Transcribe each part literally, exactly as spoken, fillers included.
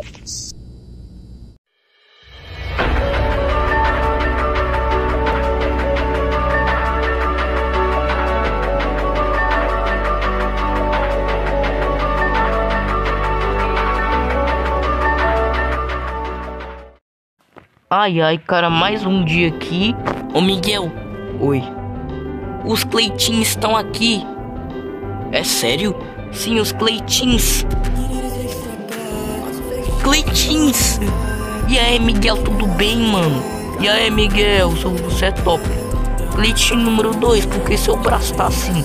Ai, ai, cara, mais um dia aqui. Ô, Miguel. Oi. Os Cleitins estão aqui. É sério? Sim, os Cleitins. Cleitins. E aí, Miguel, tudo bem, mano? E aí, Miguel, você é top. Cleitinho número dois, porque seu braço tá assim.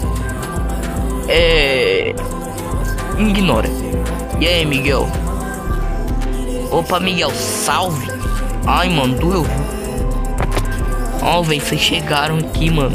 É... Ignora. E aí, Miguel? Opa, Miguel, salve. Ai, mano, doeu. Ó, velho, vocês chegaram aqui, mano.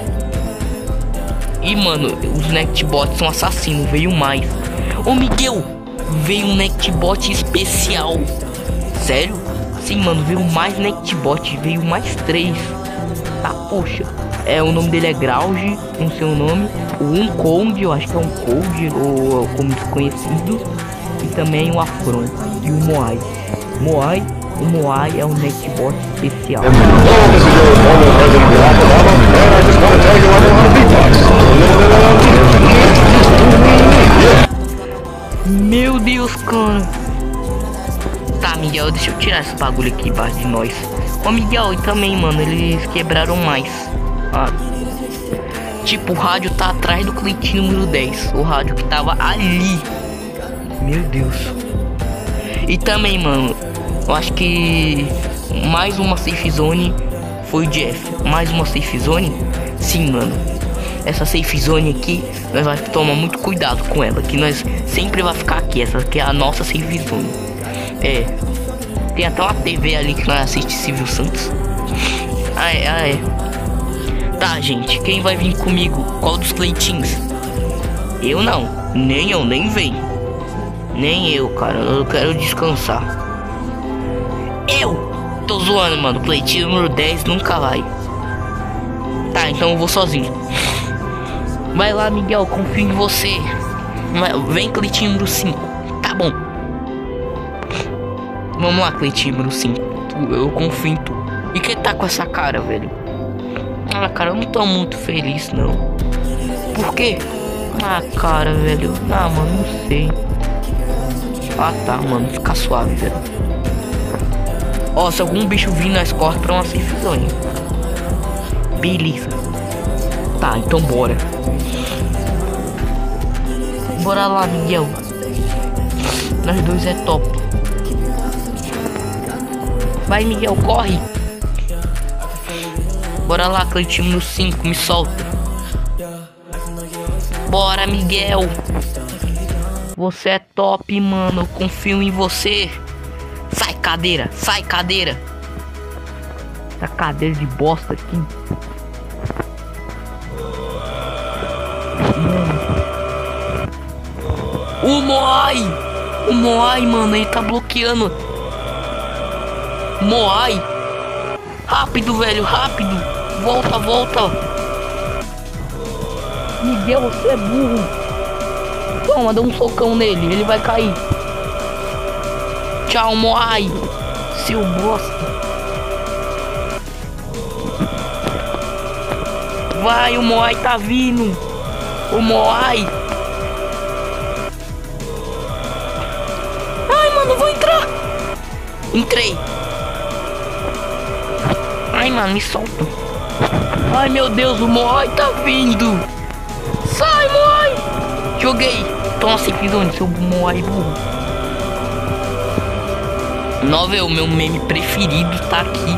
E, mano, os Nectbots são assassinos. Veio mais. Ô, Miguel, veio um Nectbot especial. Sério? Sim, mano, veio mais Nectbot. Veio mais três. Tá, poxa. É, o nome dele é Grauge, não sei o nome. O Uncode, eu acho que é um Code, ou como desconhecido. E também o Afron e o Moai. Moai. O Moai é um Nectbot especial. Meu Deus, cara. Tá, Miguel, deixa eu tirar esse bagulho aqui embaixo de nós. Ô, Miguel, e também, mano, eles quebraram mais. Ah, tipo, o rádio tá atrás do Cleitinho número dez. O rádio que tava ali. Meu Deus. E também, mano, eu acho que mais uma safe zone foi o Jeff. Mais uma safe zone? Sim, mano. Essa safe zone aqui, nós vamos tomar muito cuidado com ela, que nós sempre vai ficar aqui. Essa aqui é a nossa safe zone. É. Tem até uma T V ali que nós assiste Silvio Santos. Ah, é, ah, é. Tá, gente, quem vai vir comigo? Qual dos Cleitins? Eu não. Nem eu, nem vem. Nem eu, cara. Eu quero descansar. Eu tô zoando, mano. Cleitinho número dez nunca vai. Tá, então eu vou sozinho. Vai lá, Miguel, confio em você. Vai, vem, Cleitinho número cinco. Tá bom. Vamos lá, Cleitinho número cinco. Tu, eu confio em tu. E quem tá com essa cara, velho? Ah, cara, eu não tô muito feliz, não. Por quê? Ah, cara, velho. Ah, mano, não sei. Ah, tá, mano. Fica suave, velho. Ó, se algum bicho vir, nós corre pra uma safe zone. Beleza. Tá, então bora. Bora lá, Miguel. Nós dois é top. Vai, Miguel, corre. Bora lá, Cleitinho no cinco, me solta. Bora, Miguel. Você é top, mano. Eu confio em você. Sai, cadeira. Sai, cadeira. Essa cadeira de bosta aqui. O Moai. O Moai, mano. Ele tá bloqueando. Moai. Rápido, velho. Rápido. Volta, volta. Miguel, você é burro. Toma, dá um socão nele. Ele vai cair. Tchau, Moai. Seu bosta. Vai, o Moai tá vindo. O Moai. Ai, mano, vou entrar. Entrei. Ai, mano, me solta. Ai, meu Deus, o Moai tá vindo. Sai, Moai. Joguei. Toma, safe zone, seu Moai burro. Novel, o meu meme preferido tá aqui.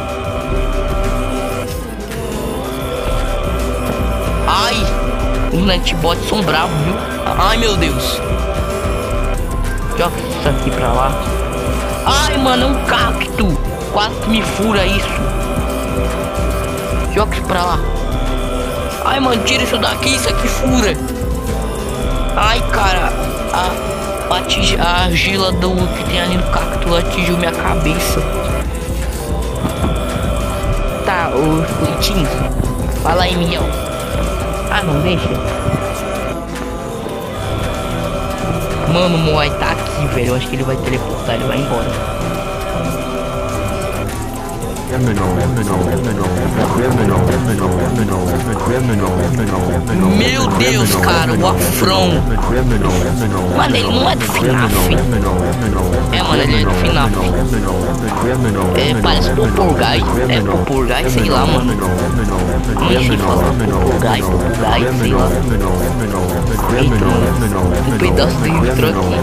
Ai, os Nectbots são bravos, viu? Ai, meu Deus. Joga isso aqui pra lá. Ai, mano, é um cacto. Quase que me fura isso. Joga isso pra lá. Ai, mano, tira isso daqui, isso aqui fura. Ai, cara, a, a, a argila do que tem ali no cacto atingiu minha cabeça. Tá, os Cleitinhos. Fala aí, Miguel. Ah, não deixa. Mano, o Moai tá aqui, velho. Eu acho que ele vai teleportar, ele vai embora. Meu Deus, cara, o Afron. Mano, ele não é do F NAF. É, mano, ele é do F NAF. É, parece Popurgai. É Popurgai, sei lá, mano. Nem sei falar Popurgai, Popurgai, sei lá. Entrou um pedaço de entrou aqui.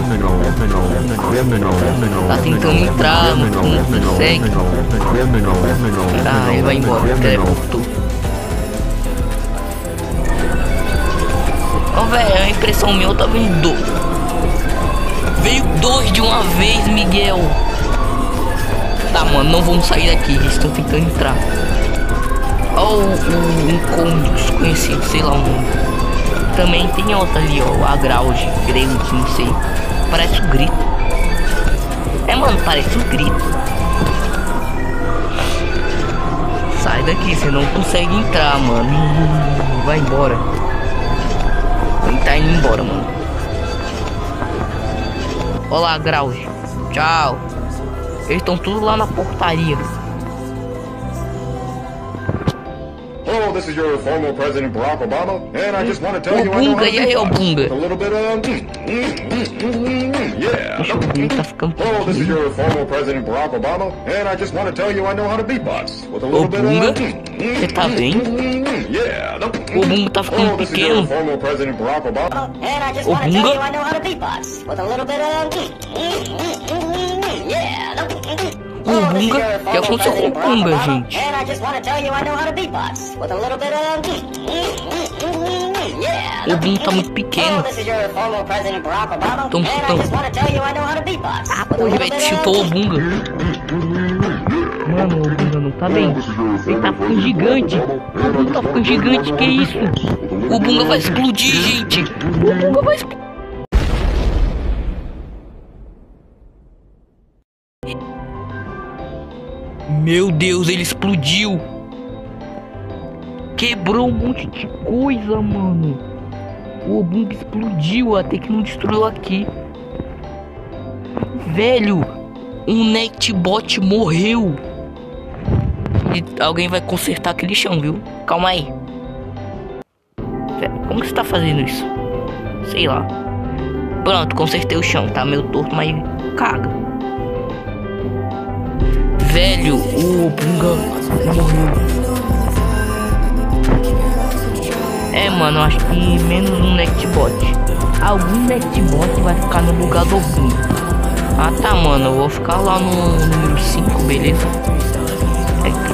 Tá tentando entrar, não consegue. Ah, ele vai embora, teleportou. Ó, velho, a impressão minha tá vendo. Veio dois de uma vez, Miguel. Tá, mano, não vamos sair daqui. Eles estão tentando entrar. Ó, o, o encontro desconhecido, sei lá o nome. Também tem outra ali, ó, a Grauge, grego, não sei. Parece um grito. É, mano, parece um grito. Sai daqui, você não consegue entrar, mano. Vai embora. Ele tá indo embora, mano. Olá, Grauge. Tchau. Eles estão tudo lá na portaria. Hello, this is your former President Barack Obama, and I just want to tell you I know how to e aí, o Bunga? a little bit of yeah. Hello, this is your former President Barack Obama, and I just want to tell you I know how to beatbox with a little bit of Você tá bem? yeah. O Bunga tá ficando pequeno. Former President Barack Obama, and I just O want to tell Bunga? you I know how to beatbox with a little bit of yeah. O Bunga? O que aconteceu com o Bunga, gente? And I just want to tell you I know how to beatbox with a little bit of yeah. O Bunga tá muito pequeno. This is your former President Barack Obama, Tão and I chutando. just want to tell you I know how to beatbox Ah, with a pô, little velho, bit chutou o of Bunga. Mano, o Bunga não tá bem. Ele tá ficando gigante. O Bunga tá ficando gigante, que isso? O Bunga vai explodir, gente. O Bunga vai explodir. Meu Deus, ele explodiu. Quebrou um monte de coisa, mano. O Bunga explodiu, até que não destruiu aqui. Velho, um Netbot morreu. E alguém vai consertar aquele chão, viu? Calma aí. Velho, como que você tá fazendo isso? Sei lá. Pronto, consertei o chão. Tá meio torto, mas caga. Velho, o Bunga morreu. É, mano, eu acho que menos um Netbot. Algum Netbot vai ficar no lugar do Bunga. Ah, tá, mano, eu vou ficar lá no número cinco, beleza? É que...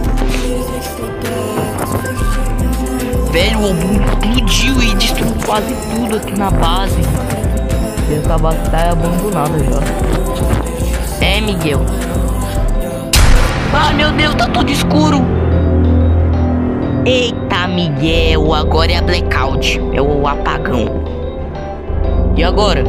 Velho, o Bunga explodiu e destruiu quase tudo aqui na base. Essa base tá abandonada já. É, Miguel. Ah, meu Deus, tá tudo escuro. Eita, Miguel, agora é a blackout. É o apagão. E agora?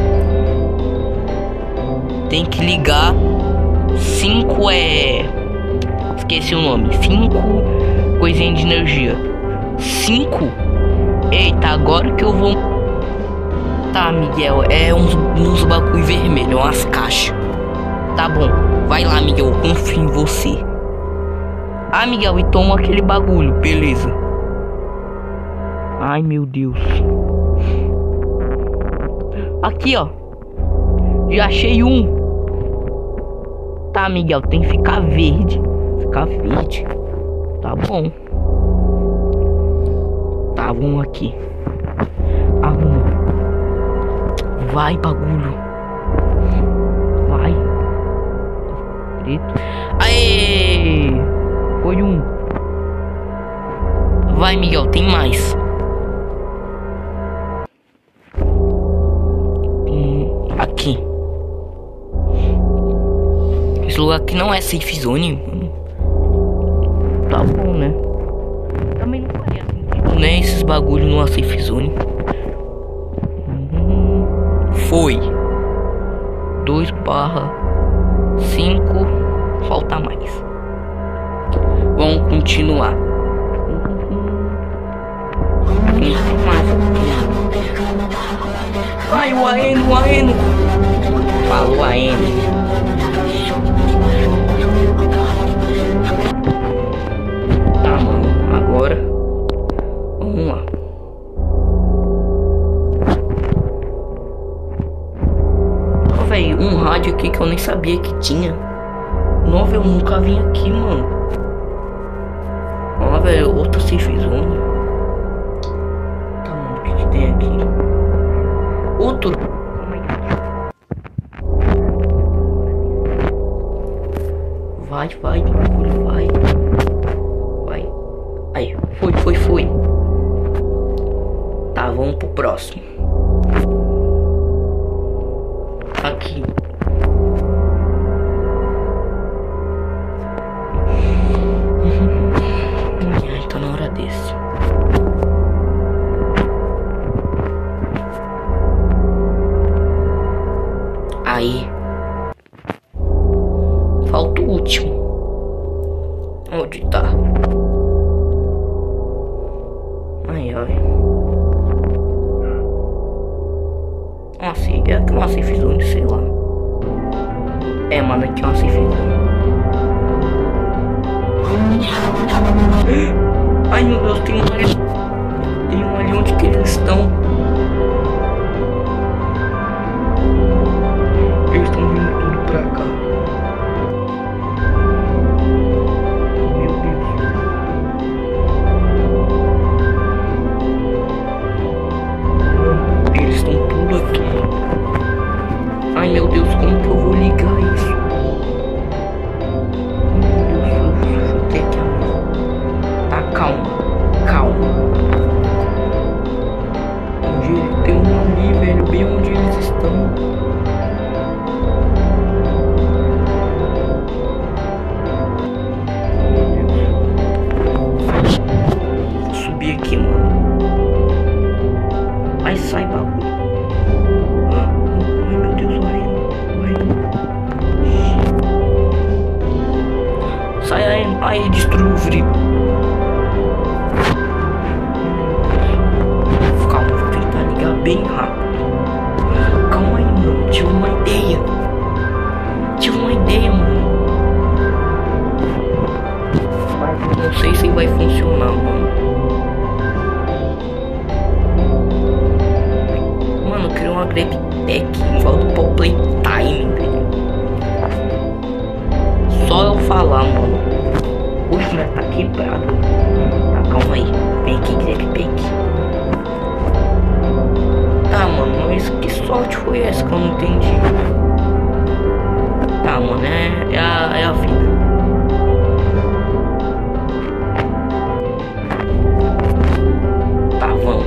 Tem que ligar cinco é... Esqueci o nome. Cinco coisinhas de energia. Cinco? Eita, agora que eu vou... Tá, Miguel, é uns, uns bagulho vermelho, umas caixas. Tá bom, vai lá, Miguel, eu confio em você. Ah, Miguel, e toma aquele bagulho, beleza. Ai, meu Deus. Aqui, ó. Já achei um. Tá, Miguel, tem que ficar verde. Ficar verde. Tá bom. Tá, vamos aqui. Arruma. Vai, bagulho. Vai. Preto. Aê! Foi um. Vai, Miguel, tem mais. Hum, aqui. Esse lugar aqui não é safe zone, mano. Tá bom, né? Também não faria sentido, né? Esses bagulho numa safe zone. Hum, foi. dois barra cinco. Falta mais. Vamos continuar. Ai, o Aeno, o Aeno. Falou, Aeno. Tá, mano. Agora. Vamos lá. Ó, velho, um rádio aqui que eu nem sabia que tinha. Não, velho, eu nunca vim aqui, mano. Ó, velho, outra safe zone. Tá, mano, o que que tem aqui? Outro. Vai, vai, bagulho, vai. Vai. Aí, foi, foi, foi. Tá, vamos pro próximo. Aqui. Ai, tá na hora desse. Aí. Falta o último. Onde tá? Ai, ai. Nossa, é aqui uma safe zone, sei lá. É, mano, aqui é uma safe zone. Ai, meu Deus, tem um ali. Tem um ali onde que eles estão. Eles estão vindo tudo pra cá. Meu Deus. Eles estão tudo aqui. Ai, meu Deus, como que eu vou ligar isso? Meu Deus, deixa eu ter aqui a mão. Tá, calma, calma. Onde ele tem um ali, velho, bem onde eles estão. Aqui, mano. Ai, sai, bagulho. Ai, meu Deus, vai. Vai. Sai aí. Ai, destruiu o frio. Calma, vou tentar ligar bem rápido. Calma aí, mano. Tive uma ideia. Tive uma ideia, mano. Mas não sei se vai funcionar, mano. Criou uma grape pack em volta do playtime, velho. Só eu falar, mano. Oxe, mas tá quebrado. Tá, calma aí. Vem aqui, grape pack. Tá, mano, mas que sorte foi essa que eu não entendi? Tá, mano, é, é, a, é a vida. Tá, vamos.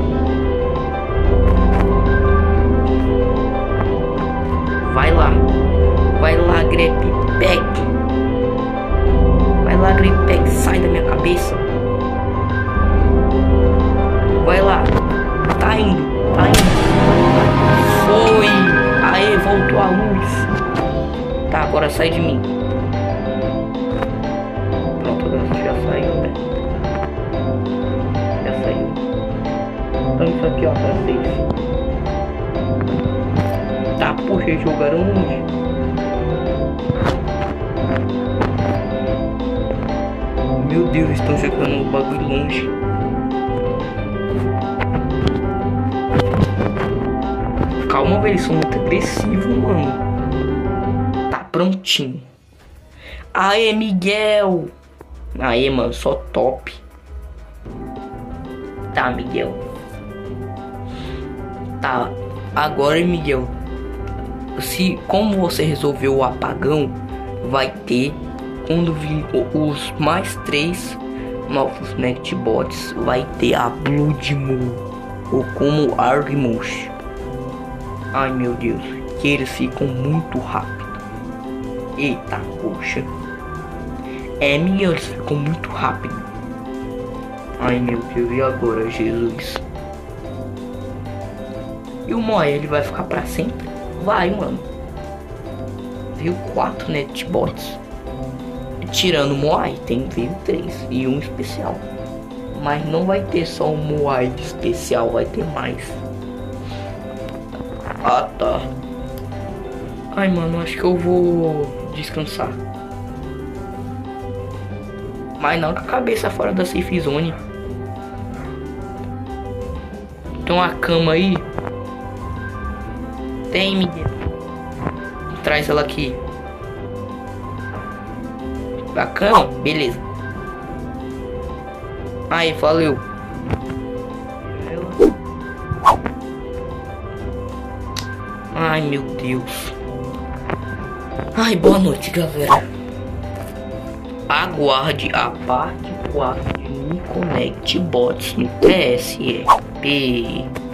Vai lá, vai lá, grape pack. Vai lá, grape pack, sai da minha cabeça. Vai lá, tá indo, tá indo. Foi, aê, voltou a luz. Tá, agora sai de mim. Pronto, agora você já saiu, né? Já saiu. Então isso aqui, ó, tá safe. Tá, poxa, eles jogaram longe. Meu Deus, estão jogando o bagulho longe. Calma, velho, eles são muito agressivos, mano. Tá prontinho. Aê, Miguel. Aê, mano, só top. Tá, Miguel. Tá, agora, Miguel. Se como você resolveu o apagão, vai ter quando vir os mais três novos netbots, vai ter a Blood Moon ou como Argmush. Ai, meu Deus, que eles ficam muito rápido. Eita, poxa. É, Miguel, eles ficam muito rápido. Ai, meu Deus, e agora, Jesus? E o Moai, ele vai ficar pra sempre? Vai, mano. Viu quatro netbots. Tirando o Moai, tem veio três e um especial. Mas não vai ter só um Moai especial, vai ter mais. Ah, tá. Ai, mano, acho que eu vou descansar. Mas não com a cabeça fora da safe zone. Tem uma cama aí? Tem, Miguel. Traz ela aqui. A cama? Beleza. Aí, valeu. Ai, meu Deus. Ai, boa noite, galera. Aguarde a parte quatro de Me Connect Bots no T S E P.